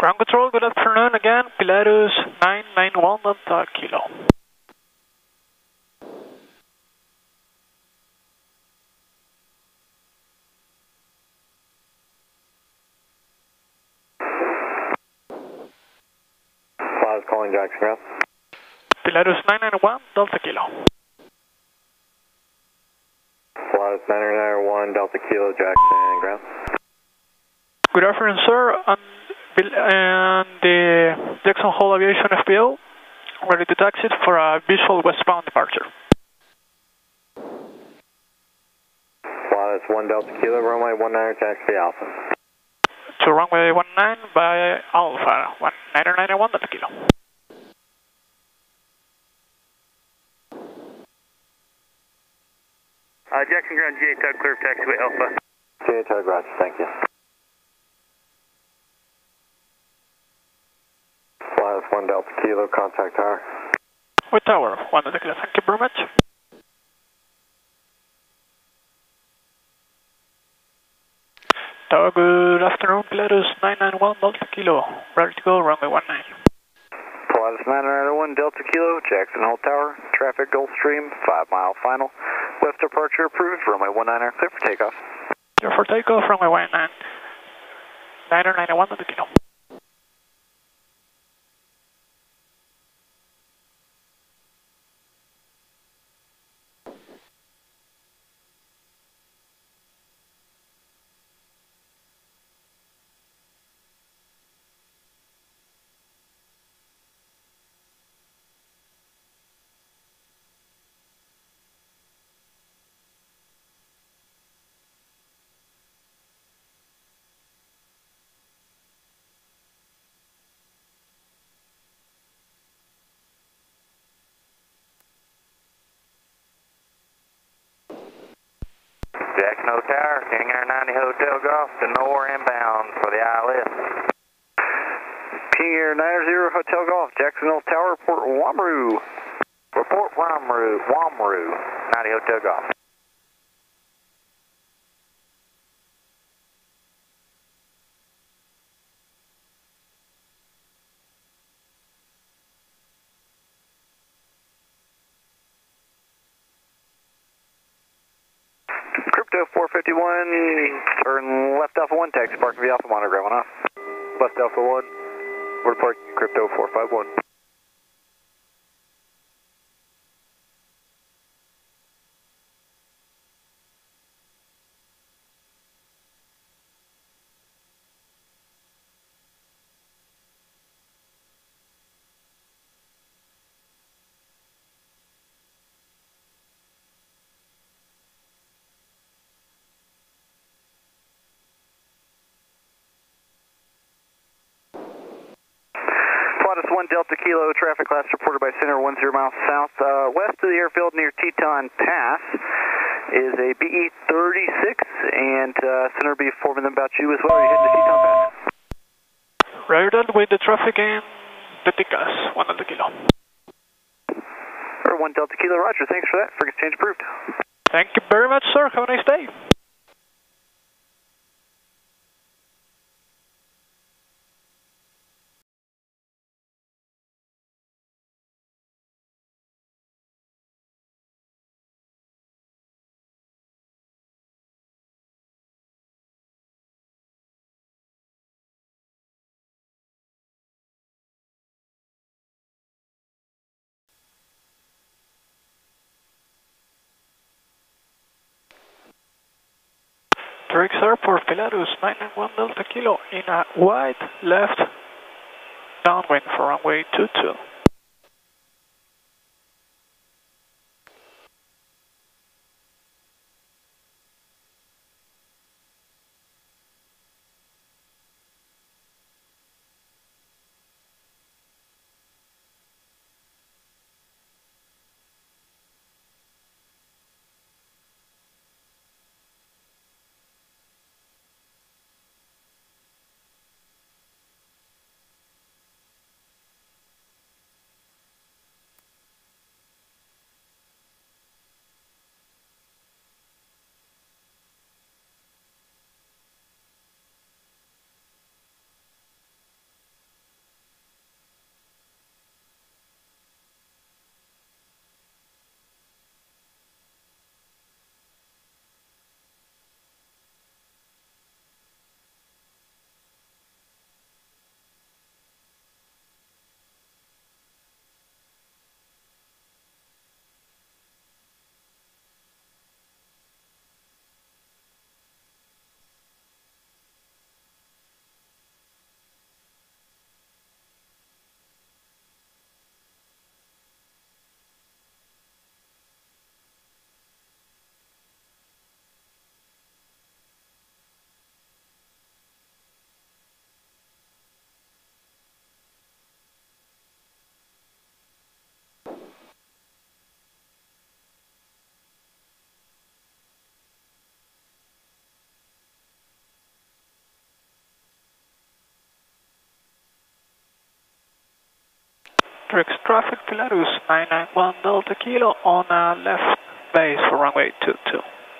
Ground control, good afternoon again, Pilatus 991 Delta Kilo. Pilatus calling Jackson Ground. Pilatus 991 Delta Kilo. Pilatus 991 Delta Kilo, Jackson Ground. Good afternoon, sir, and the Jackson Hole Aviation FBO, ready to taxi for a visual westbound departure. Pilatus 1 Delta Kilo, runway 19, taxi Alpha. To runway 19 by Alpha, 1991 Delta Kilo. Jackson Ground, GA Tug, clear for taxiway Alpha. GA Tug, roger, thank you. Pilatus 1 Delta Kilo, contact tower. With tower, 1 Delta Kilo, thank you very much. Tower, good afternoon, Pilatus 991 Delta Kilo, ready to go, runway 19. Pilatus 991 Delta Kilo, Jackson Hole Tower, traffic Gulfstream, 5 mile final. Left departure approved, runway 19, clear for takeoff. Clear for takeoff, runway 19, 991 Delta Kilo. Jackson Hole Tower, King Air 90 Hotel Golf, to Nor inbound for the ILS. King Air 90 Hotel Golf, Jackson Hole Tower, report Wamru. Report Wamru, 90 Hotel Golf. Crypto 451, turn left Alpha 1, taxi park V Alpha monitor, going off. Left Alpha 1, report Crypto 451. Pilatus 1 Delta Kilo, traffic class reported by center 10 miles south. West of the airfield near Teton Pass is a BE-36, and center will be informing them about you as well. Are you heading to Teton Pass? Roger that, with the traffic in the Ticas, 1 Delta Kilo. 1 Delta Kilo, roger, thanks for that. Frigate change approved. Thank you very much, sir. Have a nice day. Driggs Airport, Pilatus 991 Delta Kilo in a wide left downwind for runway 22. Driggs traffic, Pilatus 991 Delta Kilo on left base for runway 22.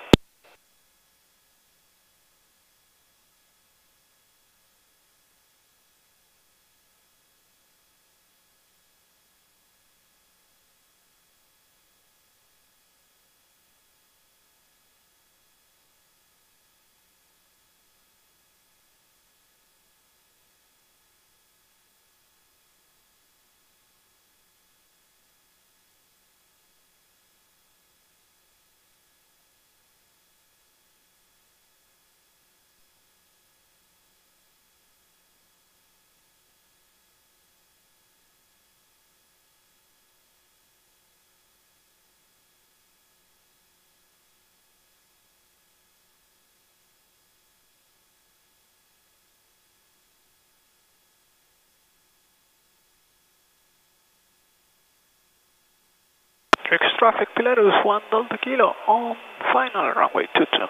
Driggs traffic, Pilatus 1 Delta Kilo on final runway 22.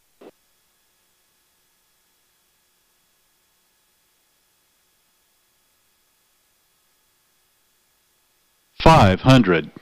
$500.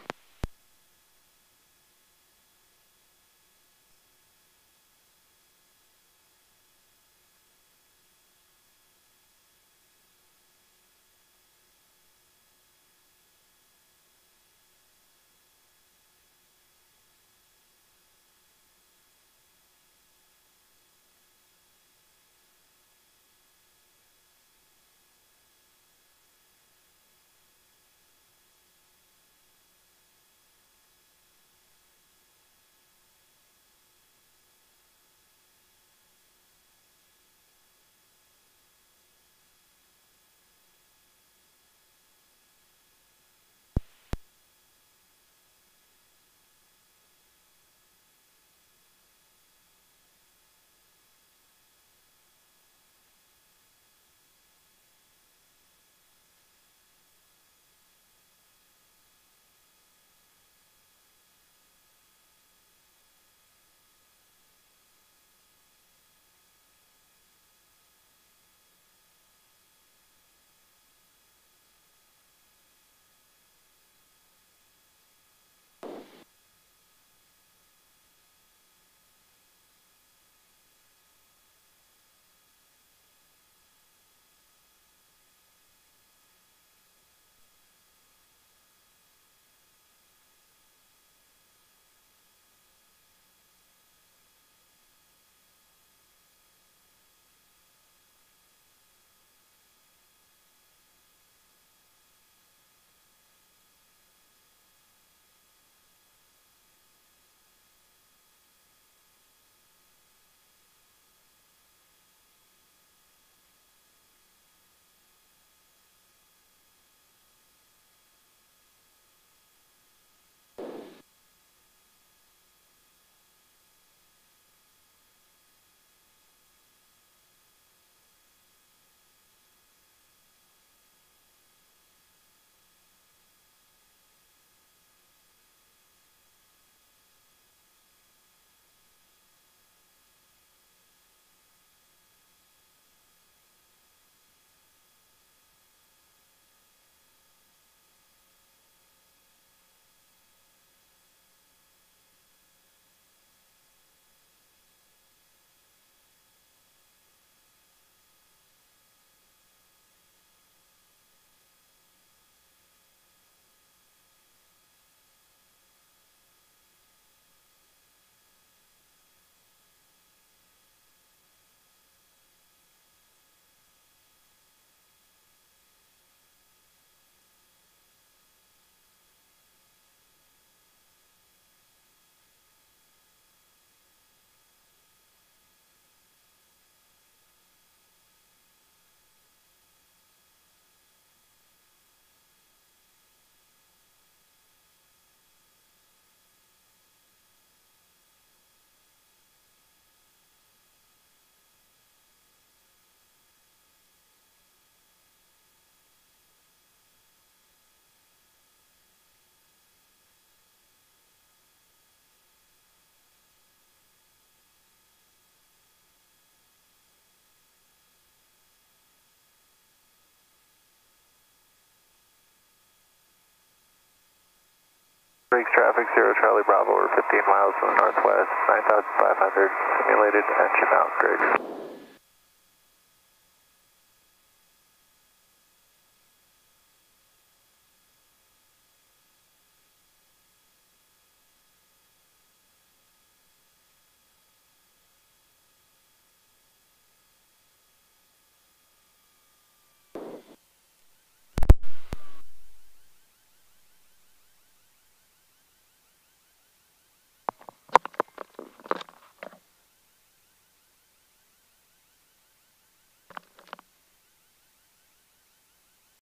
Driggs traffic, 0 Charlie Bravo, we're 15 miles from the northwest, 9,500, simulated entry mount, Driggs.